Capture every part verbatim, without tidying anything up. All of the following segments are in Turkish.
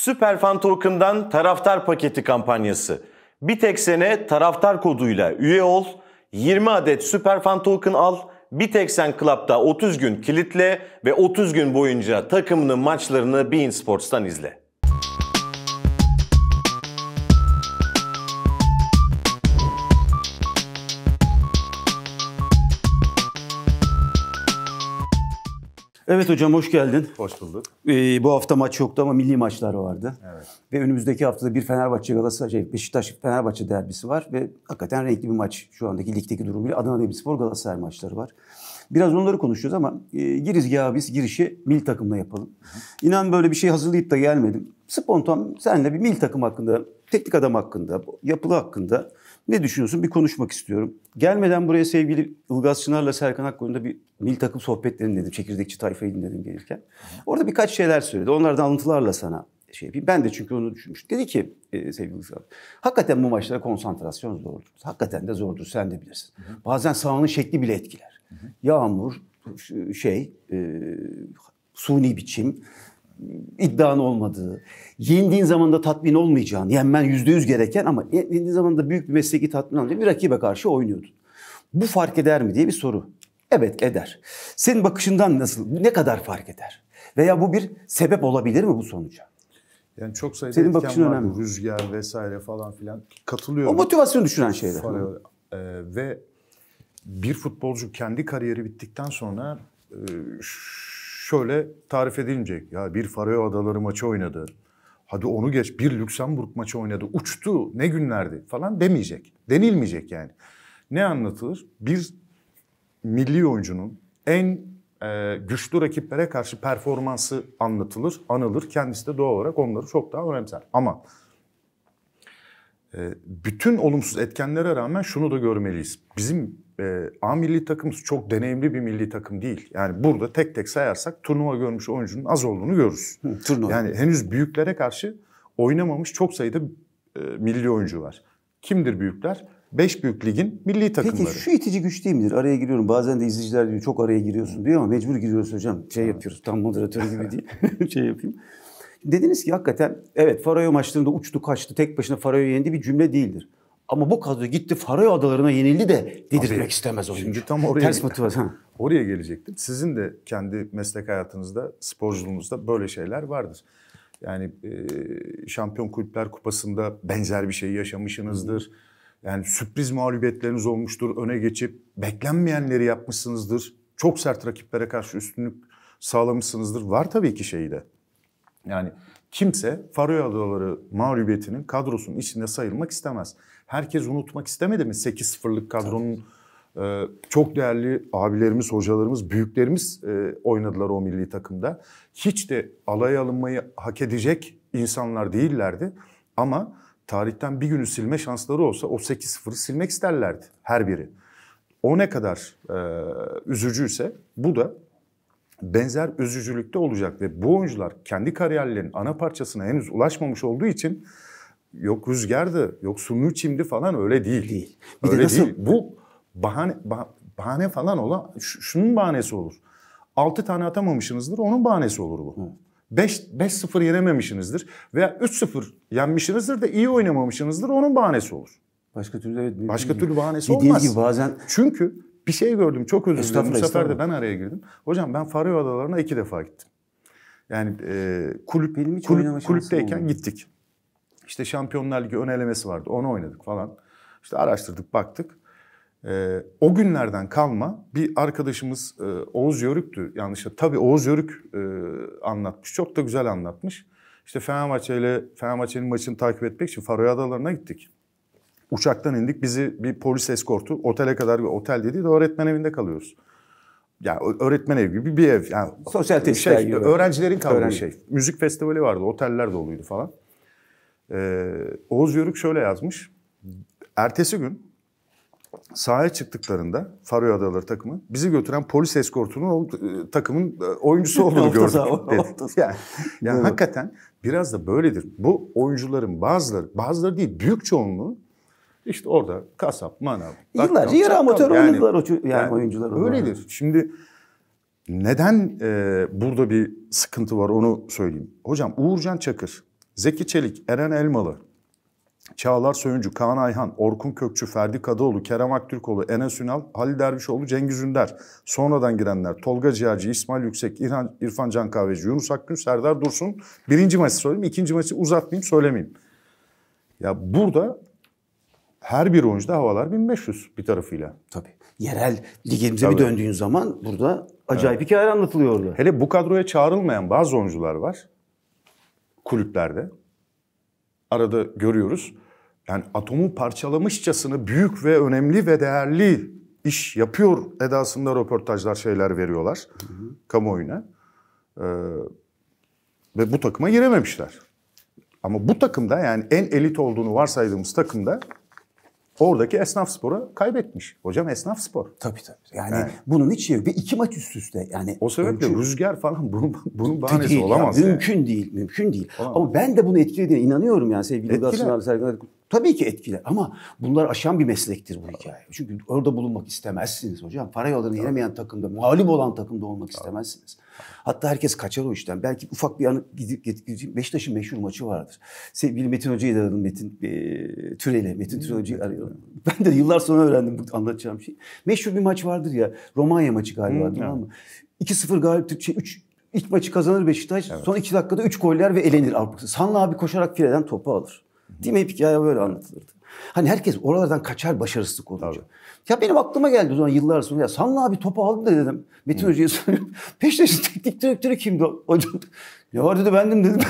Süperfan Token'dan taraftar paketi kampanyası. Bir tek sene taraftar koduyla üye ol, yirmi adet Süperfan Token al, Bir Tek Sen Club'da otuz gün kilitle ve otuz gün boyunca takımının maçlarını beIN Sports'tan izle. Evet hocam, hoş geldin. Hoş bulduk. Ee, bu hafta maç yoktu ama milli maçlar vardı. Evet. Ve önümüzdeki haftada bir Fenerbahçe Galatasaray, şey, Beşiktaş Fenerbahçe derbisi var ve hakikaten renkli bir maç şu andaki ligdeki durumuyla. Adana Demirspor Galatasaray maçları var. Biraz onları konuşacağız ama e, girizgahı biz girişi milli takımla yapalım. Hı. İnan böyle bir şey hazırlayıp da gelmedim. Spontan seninle bir milli takım hakkında, teknik adam hakkında, yapılı hakkında ne düşünüyorsun bir konuşmak istiyorum. Gelmeden buraya sevgili Ilgaz Çınar'la Serkan Akkoyun'da bir milli takım sohbetlerini dinledim. Çekirdekçi tayfayı dinledim gelirken. Orada birkaç şeyler söyledi. Onlardan alıntılarla sana şey yapayım. Ben de çünkü onu düşünmüştüm. Dedi ki e, sevgili Ilgaz, hakikaten bu maçlara konsantrasyon zordur. Hakikaten de zordur, sen de bilirsin. Hı hı. Bazen sahanın şekli bile etkiler. Hı hı. Yağmur, şey, e, suni biçim, iddianın olmadığı, yendiğin zaman da tatmin olmayacağın, yenmen yüzde yüz gereken ama yendiğin zaman da büyük bir mesleki tatmin olmayacağın bir rakibe karşı oynuyordun. Bu fark eder mi diye bir soru. Evet, eder. Senin bakışından nasıl, ne kadar fark eder? Veya bu bir sebep olabilir mi bu sonuca? Yani çok sayıda senin etken var. Önemli. Rüzgar vesaire falan filan. Katılıyorum. O motivasyon düşüren şeyler. Faro, e, ve bir futbolcu kendi kariyeri bittikten sonra e, şöyle tarif edilecek. Ya bir Faroe Adaları maçı oynadı. Hadi onu geç, bir Lüksemburg maçı oynadı. Uçtu, ne günlerdi falan demeyecek. Denilmeyecek yani. Ne anlatılır? Bir milli oyuncunun en e, güçlü rakiplere karşı performansı anlatılır, anılır. Kendisi de doğal olarak onları çok daha önemser. Ama e, bütün olumsuz etkenlere rağmen şunu da görmeliyiz. Bizim e, A milli takımımız çok deneyimli bir milli takım değil. Yani burada tek tek sayarsak turnuva görmüş oyuncunun az olduğunu görürüz. Hı, turnuva. Yani henüz büyüklere karşı oynamamış çok sayıda e, milli oyuncu var. Kimdir büyükler? Beş büyük ligin milli takımları. Peki şu itici güç değil midir? Araya giriyorum. Bazen de izleyiciler diyor çok araya giriyorsun diyor ama mecbur giriyoruz hocam. Şey yapıyoruz, tam moderatör gibi değil. şey yapayım. Dediniz ki hakikaten evet Faroe maçlarında uçtu kaçtı tek başına Faroe'yu yendi bir cümle değildir. Ama bu kadro gitti Faroe Adalarına yenildi de dedirtmek Abi, istemez oyuncu. Şimdi tam oraya, Ters motivasyon. Oraya gelecektim. Sizin de kendi meslek hayatınızda, sporculuğunuzda böyle şeyler vardır. Yani e, Şampiyon Kulüpler Kupası'nda benzer bir şey yaşamışsınızdır. Yani sürpriz mağlubiyetleriniz olmuştur. Öne geçip beklenmeyenleri yapmışsınızdır. Çok sert rakiplere karşı üstünlük sağlamışsınızdır. Var tabii ki şeyi de. Yani kimse Faroe Adaları mağlubiyetinin kadrosunun içinde sayılmak istemez. Herkes unutmak istemedi mi? sekiz sıfırlık kadronun e, çok değerli abilerimiz, hocalarımız, büyüklerimiz e, oynadılar o milli takımda. Hiç de alaya alınmayı hak edecek insanlar değillerdi. Ama tarihten bir günü silme şansları olsa o sekiz sıfırı silmek isterlerdi her biri. O ne kadar e, üzücüyse bu da benzer üzücülükte olacak ve bu oyuncular kendi kariyerlerinin ana parçasına henüz ulaşmamış olduğu için yok rüzgardı, yok sunu çimdi falan öyle değil. Değil. Bir öyle de nasıl... değil. Bu bahane bah, bahane falan olan şunun bahanesi olur. altı tane atamamışsınızdır, onun bahanesi olur bu. beş sıfır yenememişsinizdir veya üç sıfır yenmişsinizdir de iyi oynamamışsınızdır, onun bahanesi olur. Başka türlü evet. Başka türlü bahanesi Dediğiniz olmaz. gibi bazen... Çünkü bir şey gördüm, çok özür dilerim. Bu sefer de ben araya girdim. Hocam ben Faroe Adalarına iki defa gittim. Yani e, kulüp, kulüp kulüpteyken olmadı. Gittik. İşte Şampiyonlar Ligi ön elemesi vardı, onu oynadık falan. İşte araştırdık, baktık. E, o günlerden kalma bir arkadaşımız e, Oğuz Yörük'tü yanlışlıkla. Tabii Oğuz Yörük e, anlatmış, çok da güzel anlatmış. İşte Fenerbahçe ile Fenerbahçe'nin maçını takip etmek için Faroe Adalarına gittik. Uçaktan indik, bizi bir polis eskortu otele kadar, bir otel dedi de öğretmen evinde kalıyoruz. Ya yani öğretmen evi gibi bir ev. Yani sosyal tesisler şey, gibi. Öğrencilerin kaldığı Öğrenci. şey. Müzik festivali vardı, oteller doluydu falan. Ee, Oğuz Yörük şöyle yazmış. Ertesi gün sahaya çıktıklarında Faroe Adaları takımı bizi götüren polis eskortunun o, e, takımın e, oyuncusu olduğunu gördük. Dedi. Yani, yani hakikaten biraz da böyledir. Bu oyuncuların bazıları, bazıları değil büyük çoğunluğu İşte orada kasap, manav. Yıllarca yarı amatör yani, oynadılar o yani, yani oyuncular. Öyledir. Olarak. Şimdi neden e, burada bir sıkıntı var onu söyleyeyim. Hocam Uğurcan Çakır Zeki Çelik, Eren Elmalı, Çağlar Söyüncü, Kaan Ayhan, Orkun Kökçü, Ferdi Kadıoğlu, Kerem Aktürkoğlu, Enes Ünal, Halil Dervişoğlu, Cengiz Ünder. Sonradan girenler Tolga Ciğerci, İsmail Yüksek, İrfan, İrfan Can Kahveci, Yunus Akgün, Serdar Dursun. Birinci maçı söyleyeyim, ikinci maçı uzatmayayım, söylemeyeyim. Ya burada her bir oyuncuda havalar bin beş yüz bir tarafıyla. Tabii. Yerel ligimize Tabii. bir döndüğün zaman burada acayip evet. hikayeler anlatılıyor orada. Hele bu kadroya çağrılmayan bazı oyuncular var kulüplerde. Arada görüyoruz. Yani atomu parçalamışçasına büyük ve önemli ve değerli iş yapıyor edasında röportajlar, şeyler veriyorlar hı hı. kamuoyuna. Ee, ve bu takıma girememişler. Ama bu takımda, yani en elit olduğunu varsaydığımız takımda oradaki Esnafspor'a kaybetmiş. Hocam Esnafspor. Tabii tabii. Yani, yani bunun hiç şey yok. Ve iki maç üst üste. Yani o sebeple ölçü... rüzgar falan bunun, bunun bahanesi değil, olamaz. Ya, yani. mümkün değil. Mümkün değil. Olamaz. Ama ben de bunu etkilediğine inanıyorum yani sevgili Galatasaray Sergen. Tabii ki etkiler ama bunlar aşan bir meslektir bu hikaye. Çünkü orada bulunmak istemezsiniz hocam. Para yollarını yenemeyen takımda, mağlup olan takımda olmak Tabii. istemezsiniz. Hatta herkes kaçar o işten. Belki ufak bir anı gidip gidip Beşiktaş'ın meşhur maçı vardır. Sevgili Metin Hoca'yı da aradım. Metin e, Türel'i. Metin Türel Hoca'yı arıyorum. Ben de yıllar sonra öğrendim bu anlatacağım şey. Meşhur bir maç vardır ya. Romanya maçı galiba Hı, tamam mı? iki sıfır galip şey üç ilk maçı kazanır Beşiktaş. Evet. Son iki dakikada üç goller ve elenir. Sanlı abi koşarak fileden topu alır. Değil mi? Hep hikaye böyle anlatılırdı. Hani herkes oralardan kaçar başarısızlık olunca. Tabii. Ya benim aklıma geldi o zaman yıllar sonra. Ya Sanlı abi topu aldı da dedim. Metin Hoca'ya soruyorum. Beşiktaş'ın teknik direktörü kimdi hocam? Ne var dedi bendim dedim.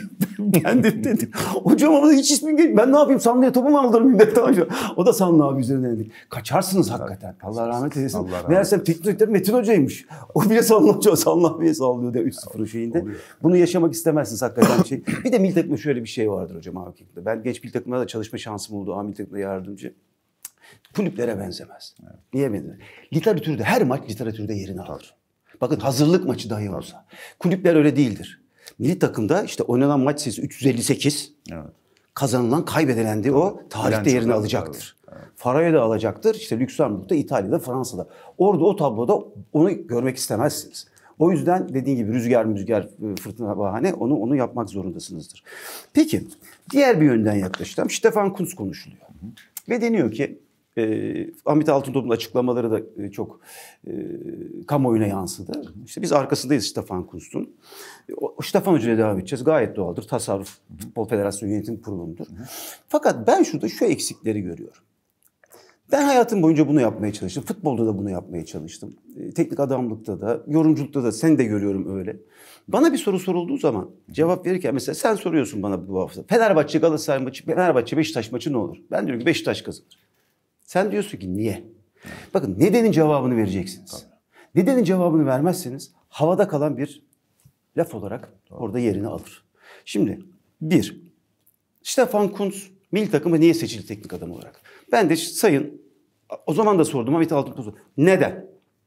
Bendim dedim. Hocam ama hiç ismim gelmiyor. Ben ne yapayım Sanlı'ya topu mu aldırmayayım dedi hocam. O da Sanlı abi üzerinden dedik. Kaçarsınız hakikaten. Allah rahmet eylesin. Meğersem teknik direktör Metin Hoca'ymış. O bile Sanlı Hoca. Sanlı abiye sallıyor diye üç sıfır şeyinde. Bunu yaşamak istemezsiniz hakikaten bir şey. Bir de milli takımda şöyle bir şey vardır hocam abi. Ben genç milli takımda da çalışma şansım oldu. A milli takımda yardımcı. Kulüplere benzemez. Evet. Niye benzemez? Literatürde her maç literatürde yerini alır. Bakın hazırlık maçı dahi olsa. Kulüpler öyle değildir. Milli takımda işte oynanan maç sayısı üç yüz elli sekiz. Evet. Kazanılan, kaybedilen de o tarihte yerini çok alacaktır. Evet. Farao'da alacaktır. İşte Lüksemburg'da, İtalya'da, Fransa'da. Orada o tabloda onu görmek istemezsiniz. O yüzden dediğin gibi rüzgar rüzgar fırtına bahane onu onu yapmak zorundasınızdır. Peki diğer bir yönden yaklaşalım. Stefan Kuntz konuşuluyor. Hı hı. Ve deniyor ki E, Ahmet Altıntop'un açıklamaları da e, çok e, kamuoyuna yansıdı. İşte biz arkasındayız Stefan Kuntz'un. O, Stefan Hoca'ya devam edeceğiz. Gayet doğaldır. Tasarruf Futbol Federasyonu Yönetim Kurulu'ndur. Fakat ben şurada şu eksikleri görüyorum. Ben hayatım boyunca bunu yapmaya çalıştım. Futbolda da bunu yapmaya çalıştım. E, teknik adamlıkta da, yorumculukta da seni de görüyorum öyle. Bana bir soru sorulduğu zaman cevap verirken mesela sen soruyorsun bana bu hafta. Fenerbahçe Galatasaray maçı, Fenerbahçe Beşiktaş maçı ne olur? Ben diyorum ki Beşiktaş kazanır. Sen diyorsun ki niye? Bakın nedenin cevabını vereceksiniz. Tabii. Nedenin cevabını vermezseniz havada kalan bir laf olarak Tabii. orada yerini alır. Şimdi bir, Stefan Kuntz milli takıma niye seçildi teknik adam olarak? Ben de sayın, o zaman da sordum Ahmet Altıntop'a. Neden?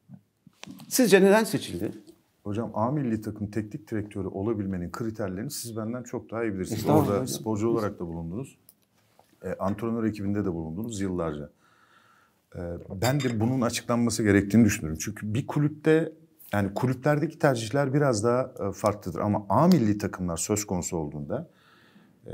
Sizce neden seçildi? Hocam A milli takım teknik direktörü olabilmenin kriterlerini siz benden çok daha iyi bilirsiniz. Orada hocam. Sporcu olarak da bulundunuz. E, antrenör ekibinde de bulundunuz yıllarca. Ben de bunun açıklanması gerektiğini düşünüyorum. Çünkü bir kulüpte, yani kulüplerdeki tercihler biraz daha farklıdır. Ama A milli takımlar söz konusu olduğunda e,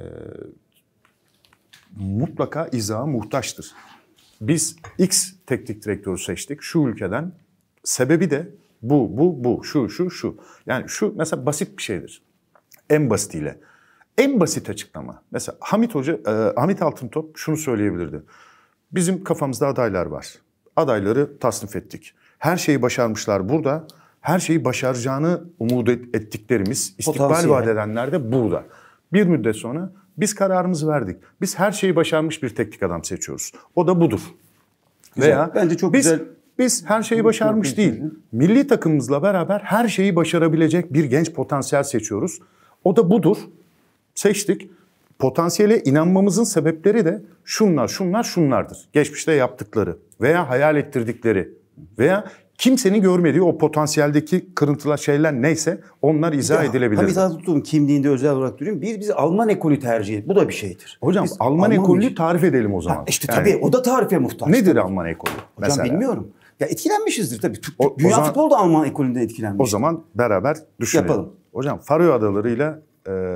mutlaka izaha muhtaçtır. Biz X teknik direktörü seçtik şu ülkeden. Sebebi de bu, bu, bu, şu, şu, şu. Yani şu mesela basit bir şeydir. En basitiyle. En basit açıklama. Mesela Hamit Hoca, e, Hamit Altıntop şunu söyleyebilirdi. Bizim kafamızda adaylar var. Adayları tasnif ettik. Her şeyi başarmışlar burada. Her şeyi başaracağını umut ettiklerimiz, istikbal vaat edenler de burada. Bir müddet sonra biz kararımızı verdik. Biz her şeyi başarmış bir teknik adam seçiyoruz. O da budur. Güzel. Veya bence çok biz, güzel. Biz her şeyi başarmış değil. Milli takımımızla beraber her şeyi başarabilecek bir genç potansiyel seçiyoruz. O da budur. Seçtik. Potansiyele inanmamızın sebepleri de şunlar, şunlar, şunlardır. Geçmişte yaptıkları veya hayal ettirdikleri veya kimsenin görmediği o potansiyeldeki kırıntılar şeyler neyse onlar izah edilebilir. Hamit Altıntop'un kimliğinde özel olarak duruyorum. Biz, biz Alman ekolü tercih ettik. Bu da bir şeydir. Hocam biz Alman, Alman ekolü tarif edelim o zaman. Ha, işte tabii yani, o da tarife muhtaç. Nedir tabii. Alman ekolü? Hocam mesela? Bilmiyorum. Ya etkilenmişizdir tabii. O, Dünya o zaman, futbolu da Alman ekolünden etkilenmiş. O zaman beraber düşünelim. Yapalım. Hocam Faroe Adaları'yla e,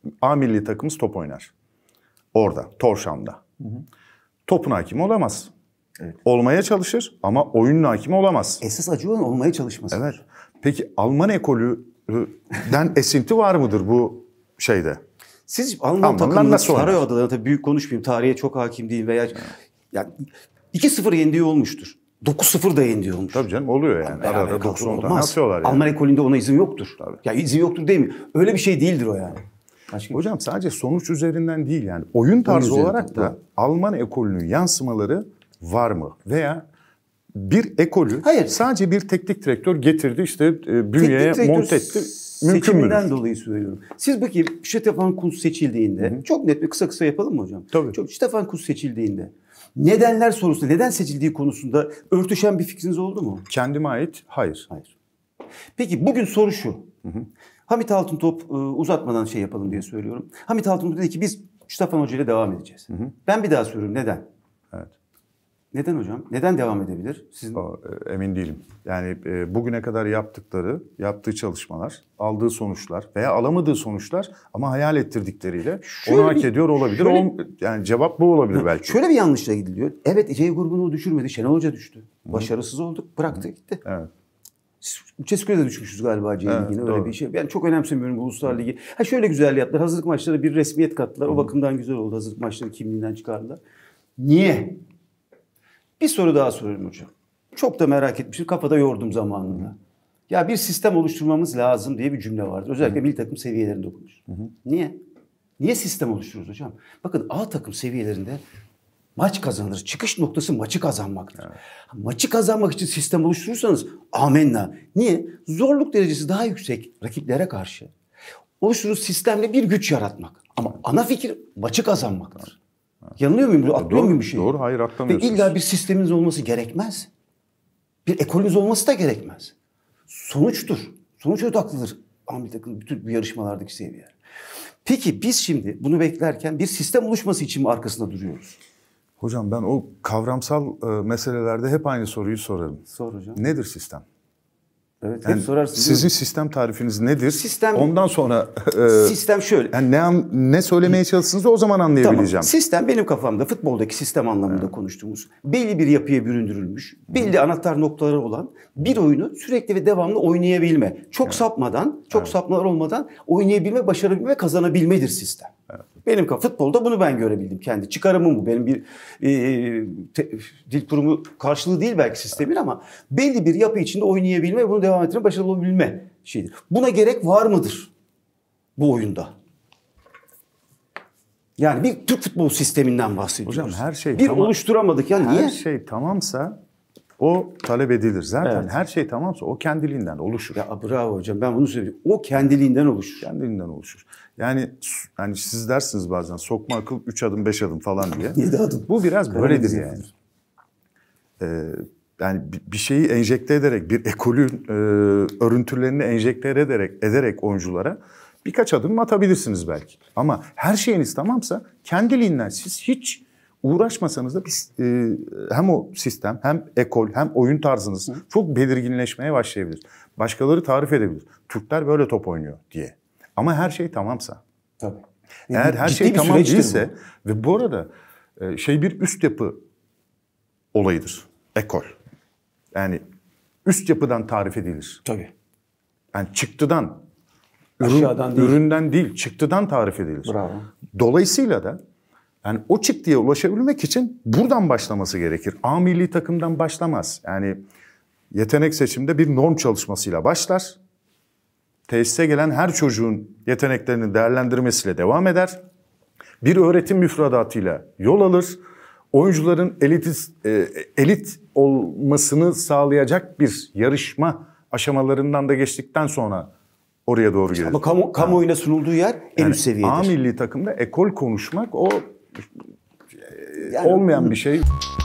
A milli takımımız top oynar. Orada, Torşam'da. Hı hı. Topun hakimi olamaz. Evet. Olmaya çalışır ama oyunun hakimi olamaz. Esas acı olan olmaya çalışması. Evet. Peki Alman ekolüden esinti var mıdır bu şeyde? Siz Alman takımının nasıl saray oynar? odalarına tabii büyük konuşmayayım. Tarihe çok hakim değil veya yani iki sıfır yendiği olmuştur. dokuz sıfır da yendiği olmuş. Tabii canım oluyor yani. Ara ara doksan on tane atıyorlar yani. Alman ekolünde ona izin yoktur. Tabii. Ya izin yoktur değil mi? Öyle bir şey değildir o yani. Başka Hocam sadece sonuç üzerinden değil yani. Oyun tarzı Oyun olarak da doğru. Alman ekolünün yansımaları var mı? Veya bir ekolü Hayır. sadece bir teknik direktör getirdi işte e, bünyeye monte etti. Mümkün müdür? Seçiminden dolayı söylüyorum. Siz bakayım Stefan Kuntz seçildiğinde Hı-hı. çok net bir kısa kısa yapalım mı hocam? Tabii. Çok, Stefan Kuntz seçildiğinde nedenler sorusunda neden seçildiği konusunda örtüşen bir fikriniz oldu mu? Kendime ait hayır. Hayır. Peki bugün soru şu. Hı-hı. Hamit Altıntop uzatmadan şey yapalım diye söylüyorum. Hamit Altıntop dedi ki biz Stefan Hoca ile devam edeceğiz. Hı hı. Ben bir daha soruyorum neden? Evet. Neden hocam? Neden devam edebilir? Sizin... O, emin değilim. Yani e, bugüne kadar yaptıkları, yaptığı çalışmalar, aldığı sonuçlar veya alamadığı sonuçlar ama hayal ettirdikleriyle şöyle onu hak bir, ediyor olabilir. Şöyle, o, yani cevap bu olabilir belki. Şöyle bir yanlışla gidiliyor. Evet C grubunu düşürmedi. Şenol Hoca düştü. Hı. Başarısız olduk. Bıraktı gitti. Evet. Ceskü'ye de düşmüşüz galiba C evet, Ligi'ne öyle doğru. Bir şey. Ben çok önemsemiyorum bu Uluslar Ligi. Ha şöyle güzel yaptılar. Hazırlık maçları bir resmiyet kattılar. Hı. O bakımdan güzel oldu. Hazırlık maçları kimliğinden çıkardılar. Niye? Bir soru daha soruyorum hocam. Çok da merak etmişim. Kafada yordum zamanında. Hı. Ya bir sistem oluşturmamız lazım diye bir cümle vardır. Özellikle milli takım seviyelerinde okunur. Hı hı. Niye? Niye sistem oluşturuyoruz hocam? Bakın A takım seviyelerinde maç kazanılır. Çıkış noktası maçı kazanmaktır. Evet. Maçı kazanmak için sistem oluşturursanız amenna. Niye? Zorluk derecesi daha yüksek rakiplere karşı oluşturduğunuz sistemle bir güç yaratmak. Ama ana fikir maçı kazanmaktır. Evet. Evet. Yanılıyor muyum? Atlıyor doğru, muyum bir şey? Doğru, hayır atlamıyorsunuz. Ve illa bir sisteminiz olması gerekmez. Bir ekolünüz olması da gerekmez. Sonuçtur. Sonuç odaklıdır. Amil takım bütün bu yarışmalardaki seviyeler. Peki biz şimdi bunu beklerken bir sistem oluşması için mi arkasında duruyoruz? Hocam ben o kavramsal e, meselelerde hep aynı soruyu sorarım. Sor hocam. Nedir sistem? Evet, yani hep sorarsın. Sizin sistem tarifiniz nedir? Sistem, Ondan sonra e, sistem şöyle. Yani ne ne söylemeye çalıştığınızı o zaman anlayabileceğim. Tamam. Sistem benim kafamda futboldaki sistem anlamında evet. konuştuğumuz belli bir yapıya büründürülmüş, belli anahtar noktaları olan bir oyunu sürekli ve devamlı oynayabilme. Çok evet. sapmadan, çok evet. sapmalar olmadan oynayabilme, başarabilme, kazanabilmedir sistem. Evet. Benim futbolda bunu ben görebildim kendi. Çıkarımım bu. Benim bir e, te, dil kurumu karşılığı değil belki sistemin ama belli bir yapı içinde oynayabilme ve bunu devam ettirme, başarılı olabilme şeyidir. Buna gerek var mıdır bu oyunda? Yani bir Türk futbol sisteminden bahsediyoruz. Hocam her şey bir tamam. oluşturamadık. Yani her niye? şey tamamsa o talep edilir. Zaten evet. her şey tamamsa o kendiliğinden oluşur. Ya bravo hocam, ben bunu söylüyorum. O kendiliğinden oluşur. Kendiliğinden oluşur. Yani yani siz dersiniz bazen sokma akıl üç adım beş adım falan diye. yedi adım. Bu biraz böyledir yani. Ee, yani bir şeyi enjekte ederek, bir ekolün e, örüntülerini enjekte ederek, ederek oyunculara birkaç adım atabilirsiniz belki. Ama her şeyiniz tamamsa kendiliğinden siz hiç uğraşmasanız da biz, e, hem o sistem hem ekol hem oyun tarzınız Hı. çok belirginleşmeye başlayabilir. Başkaları tarif edebilir. Türkler böyle top oynuyor diye. Ama her şey tamamsa. Tabii. Eğer her şey tamam değilse bu. Ve bu arada e, şey bir üst yapı olayıdır. Ekol. Yani üst yapıdan tarif edilir. Tabii. Yani çıktıdan, aşağıdan ürün, değil. üründen değil, çıktıdan tarif edilir. Bravo. Dolayısıyla da yani o çıktıya ulaşabilmek için buradan başlaması gerekir. A milli takımdan başlamaz. Yani yetenek seçimde bir norm çalışmasıyla başlar. Tesise gelen her çocuğun yeteneklerini değerlendirmesiyle devam eder. Bir öğretim müfredatıyla yol alır. Oyuncuların elitiz, e, elit olmasını sağlayacak bir yarışma aşamalarından da geçtikten sonra oraya doğru gelir. Ama kamu, kamuoyuna sunulduğu yer en yani üst seviyedir. A milli takımda ekol konuşmak o yani, olmayan bir şey.